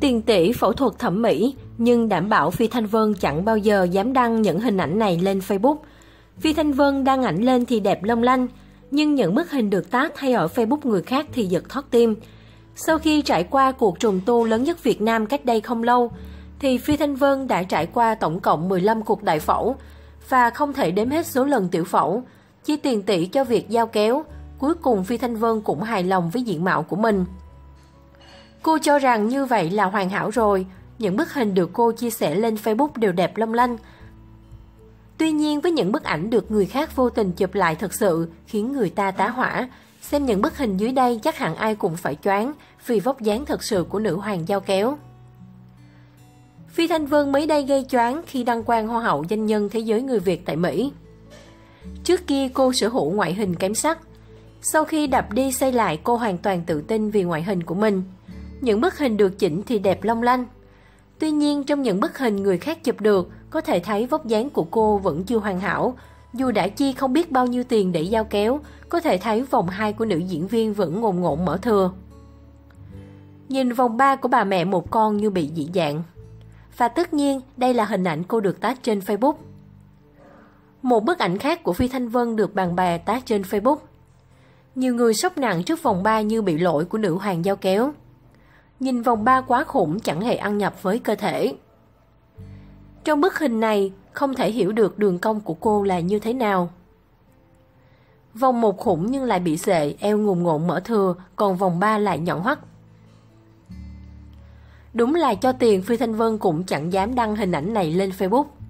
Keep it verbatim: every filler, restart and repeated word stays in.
Tiền tỷ phẫu thuật thẩm mỹ, nhưng đảm bảo Phi Thanh Vân chẳng bao giờ dám đăng những hình ảnh này lên Facebook. Phi Thanh Vân đăng ảnh lên thì đẹp long lanh, nhưng những bức hình được tag hay ở Facebook người khác thì giật thót tim. Sau khi trải qua cuộc trùng tu lớn nhất Việt Nam cách đây không lâu, thì Phi Thanh Vân đã trải qua tổng cộng mười lăm cuộc đại phẫu và không thể đếm hết số lần tiểu phẫu, chi tiền tỷ cho việc dao kéo. Cuối cùng Phi Thanh Vân cũng hài lòng với diện mạo của mình. Cô cho rằng như vậy là hoàn hảo rồi, những bức hình được cô chia sẻ lên Facebook đều đẹp long lanh. Tuy nhiên với những bức ảnh được người khác vô tình chụp lại thật sự khiến người ta tá hỏa. Xem những bức hình dưới đây chắc hẳn ai cũng phải choáng vì vóc dáng thật sự của nữ hoàng dao kéo. Phi Thanh Vân mới đây gây choáng khi đăng quang Hoa hậu danh nhân thế giới người Việt tại Mỹ. Trước kia cô sở hữu ngoại hình kém sắc. Sau khi đập đi xây lại, cô hoàn toàn tự tin vì ngoại hình của mình. Những bức hình được chỉnh thì đẹp long lanh. Tuy nhiên trong những bức hình người khác chụp được, có thể thấy vóc dáng của cô vẫn chưa hoàn hảo. Dù đã chi không biết bao nhiêu tiền để dao kéo, có thể thấy vòng hai của nữ diễn viên vẫn ngồn ngộn mỡ thừa. Nhìn vòng ba của bà mẹ một con như bị dị dạng. Và tất nhiên, đây là hình ảnh cô được tag trên Facebook. Một bức ảnh khác của Phi Thanh Vân được bạn bè tag trên Facebook. Nhiều người sốc nặng trước vòng ba như bị lỗi của nữ hoàng dao kéo. Nhìn vòng ba quá khủng, chẳng hề ăn nhập với cơ thể. Trong bức hình này, không thể hiểu được đường cong của cô là như thế nào. Vòng một khủng nhưng lại bị xệ, eo ngùn ngộn mỡ thừa, còn vòng ba lại nhọn hoắt. Đúng là cho tiền Phi Thanh Vân cũng chẳng dám đăng hình ảnh này lên Facebook.